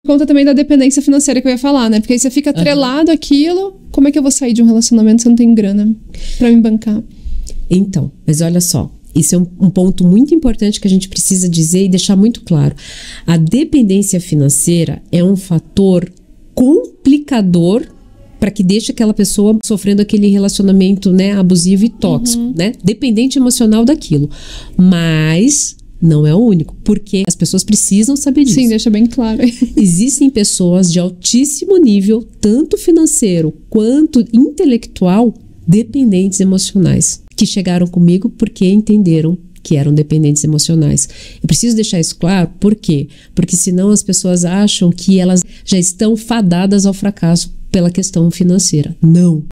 conta também da dependência financeira que eu ia falar, né? Porque aí você fica atrelado àquilo. Como é que eu vou sair de um relacionamento se eu não tenho grana pra me bancar? Então, mas olha só. Isso é um ponto muito importante que a gente precisa dizer e deixar muito claro. A dependência financeira é um fator complicador para que deixe aquela pessoa sofrendo aquele relacionamento, né, abusivo e tóxico, né? Dependente emocional daquilo. Mas não é o único, porque as pessoas precisam saber disso. Sim, deixa bem claro. Existem pessoas de altíssimo nível, tanto financeiro quanto intelectual, dependentes emocionais, que chegaram comigo porque entenderam que eram dependentes emocionais. Eu preciso deixar isso claro, por quê? Porque senão as pessoas acham que elas já estão fadadas ao fracasso pela questão financeira. Não.